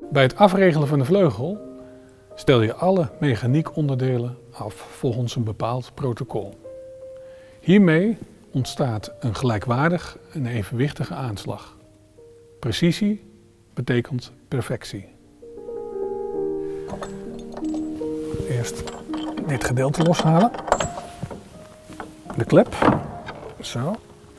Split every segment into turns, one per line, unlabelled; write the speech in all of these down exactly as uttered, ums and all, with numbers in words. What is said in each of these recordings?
Bij het afregelen van de vleugel stel je alle mechaniekonderdelen af volgens een bepaald protocol. Hiermee ontstaat een gelijkwaardig en evenwichtige aanslag. Precisie betekent perfectie. Eerst dit gedeelte loshalen. De klep. Zo.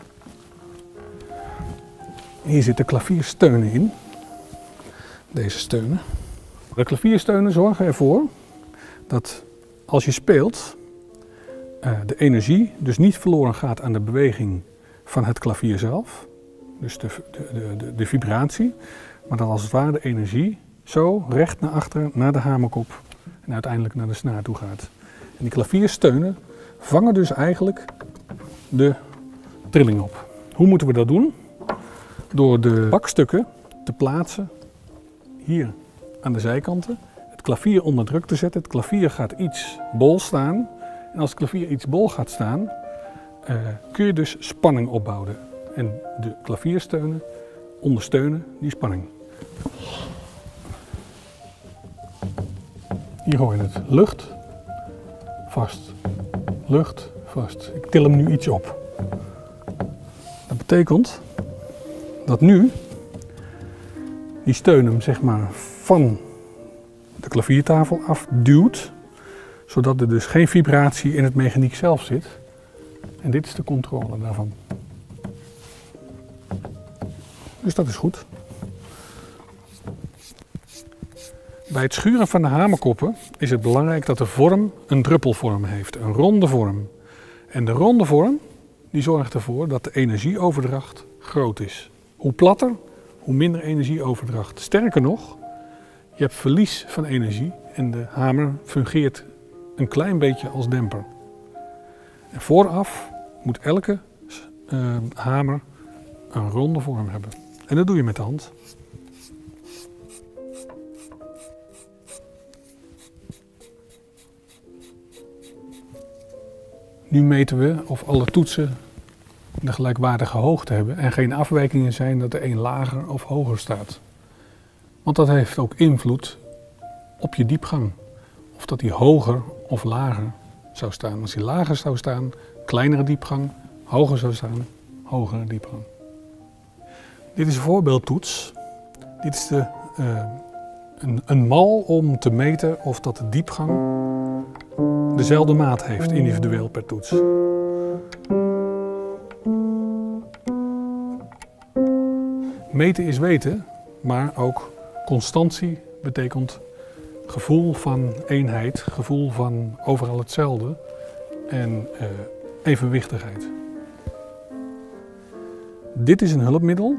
Hier zitten klaviersteunen in. Deze steunen. De klaviersteunen zorgen ervoor dat als je speelt, uh, de energie dus niet verloren gaat aan de beweging van het klavier zelf. Dus de, de, de, de vibratie. Maar dat als het ware de energie zo recht naar achter, naar de hamerkop en uiteindelijk naar de snaar toe gaat. En die klaviersteunen vangen dus eigenlijk de trilling op. Hoe moeten we dat doen? Door de bakstukken te plaatsen hier aan de zijkanten, het klavier onder druk te zetten. Het klavier gaat iets bol staan. En als het klavier iets bol gaat staan, uh, kun je dus spanning opbouwen. En de klaviersteunen ondersteunen die spanning. Hier hoor je het. Lucht, vast. Lucht, vast. Ik til hem nu iets op. Dat betekent dat nu die steun hem zeg maar van de klaviertafel afduwt, zodat er dus geen vibratie in het mechaniek zelf zit. En dit is de controle daarvan. Dus dat is goed. Bij het schuren van de hamerkoppen is het belangrijk dat de vorm een druppelvorm heeft, een ronde vorm. En de ronde vorm die zorgt ervoor dat de energieoverdracht groot is. Hoe platter, hoe minder energieoverdracht. Sterker nog, je hebt verlies van energie en de hamer fungeert een klein beetje als demper. En vooraf moet elke uh, hamer een ronde vorm hebben. En dat doe je met de hand. Nu meten we of alle toetsen de gelijkwaardige hoogte hebben en geen afwijkingen zijn dat er een lager of hoger staat. Want dat heeft ook invloed op je diepgang. Of dat die hoger of lager zou staan. Als die lager zou staan, kleinere diepgang. Hoger zou staan, hogere diepgang. Dit is een voorbeeldtoets. Dit is de, uh, een, een mal om te meten of dat de diepgang dezelfde maat heeft, individueel per toets. Meten is weten, maar ook constantie betekent gevoel van eenheid, gevoel van overal hetzelfde en uh, evenwichtigheid. Dit is een hulpmiddel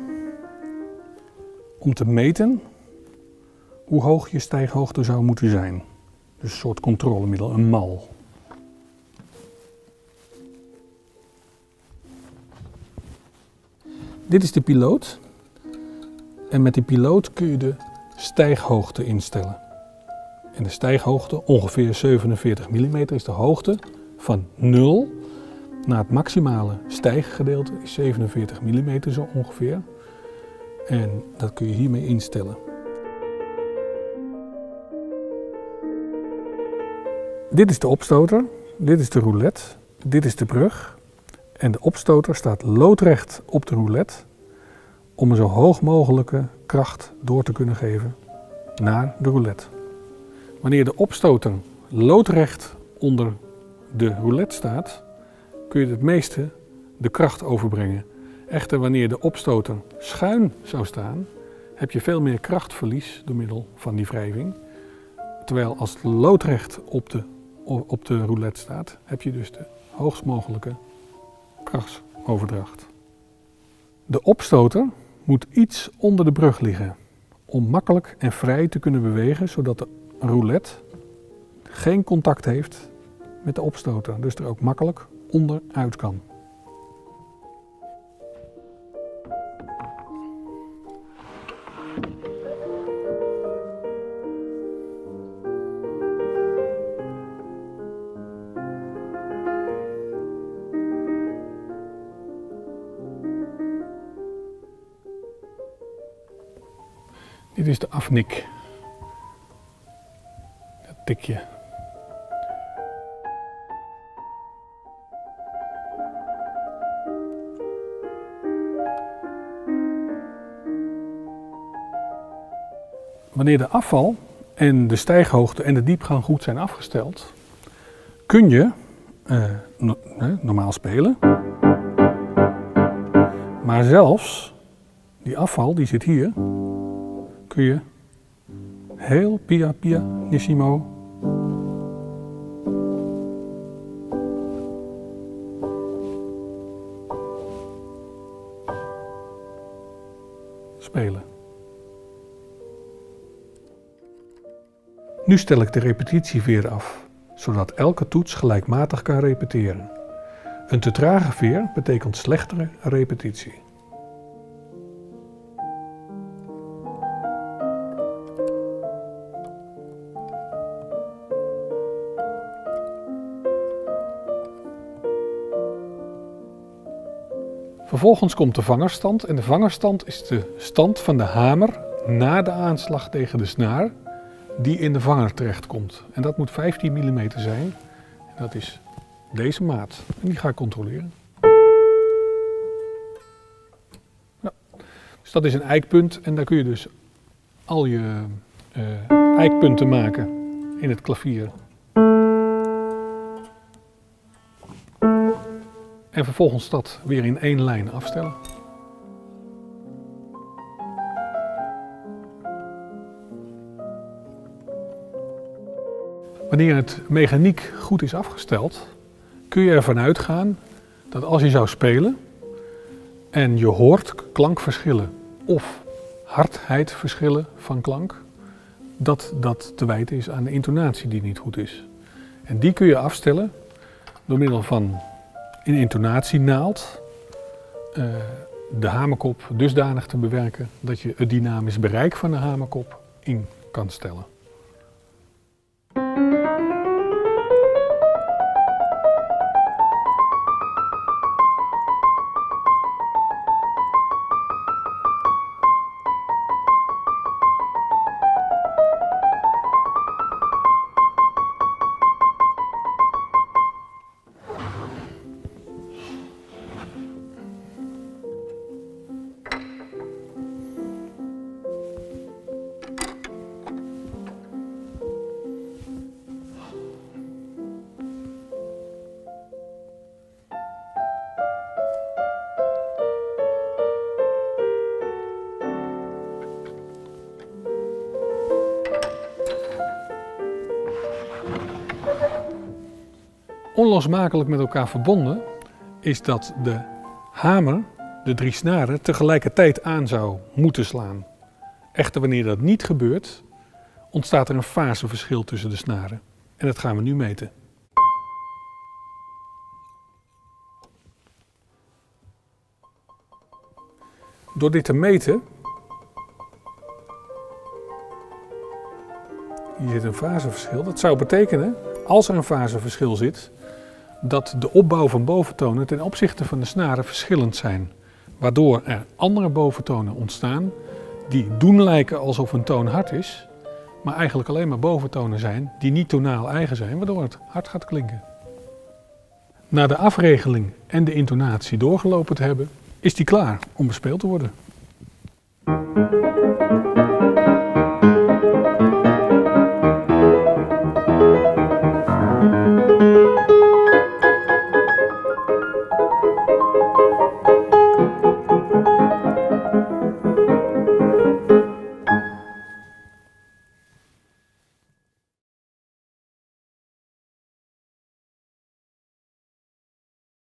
om te meten hoe hoog je stijghoogte zou moeten zijn. Dus een soort controlemiddel, een mal. Dit is de piloot. En met die piloot kun je de stijghoogte instellen. En de stijghoogte, ongeveer zevenenveertig millimeter, is de hoogte van nul naar het maximale stijggedeelte, is zevenenveertig millimeter zo ongeveer. En dat kun je hiermee instellen. Dit is de opstoter, dit is de roulette, dit is de brug. En de opstoter staat loodrecht op de roulette om een zo hoog mogelijke kracht door te kunnen geven naar de roulette. Wanneer de opstoter loodrecht onder de roulette staat, kun je het meeste de kracht overbrengen. Echter, wanneer de opstoter schuin zou staan, heb je veel meer krachtverlies door middel van die wrijving. Terwijl als het loodrecht op de, op de roulette staat, heb je dus de hoogst mogelijke krachtsoverdracht. De opstoter moet iets onder de brug liggen om makkelijk en vrij te kunnen bewegen, zodat de roulette geen contact heeft met de opstoter, dus er ook makkelijk onderuit kan. Dit is de afnik. tikje. Wanneer de afval en de stijghoogte en de diepgang goed zijn afgesteld, kun je uh, no normaal spelen. Maar zelfs die afval, die zit hier, kun je heel pia pianissimo spelen. Nu stel ik de repetitieveer af, zodat elke toets gelijkmatig kan repeteren. Een te trage veer betekent slechtere repetitie. Vervolgens komt de vangerstand en de vangerstand is de stand van de hamer na de aanslag tegen de snaar die in de vanger terechtkomt. En dat moet vijftien millimeter zijn. En dat is deze maat. En die ga ik controleren. Ja. Dus dat is een eikpunt en daar kun je dus al je uh, eikpunten maken in het klavier. En vervolgens dat weer in één lijn afstellen. Wanneer het mechaniek goed is afgesteld, kun je ervan uitgaan dat als je zou spelen en je hoort klankverschillen of hardheidverschillen van klank, dat dat te wijten is aan de intonatie die niet goed is. En die kun je afstellen door middel van een intonatienaald uh, de hamerkop dusdanig te bewerken dat je het dynamisch bereik van de hamerkop in kan stellen. Onlosmakelijk met elkaar verbonden is dat de hamer de drie snaren tegelijkertijd aan zou moeten slaan. Echter, wanneer dat niet gebeurt, ontstaat er een faseverschil tussen de snaren. En dat gaan we nu meten. Door dit te meten, hier zit een faseverschil, dat zou betekenen, als er een faseverschil zit, dat de opbouw van boventonen ten opzichte van de snaren verschillend zijn. Waardoor er andere boventonen ontstaan die doen lijken alsof een toon hard is, maar eigenlijk alleen maar boventonen zijn die niet tonaal eigen zijn, waardoor het hard gaat klinken. Na de afregeling en de intonatie doorgelopen te hebben, is die klaar om bespeeld te worden.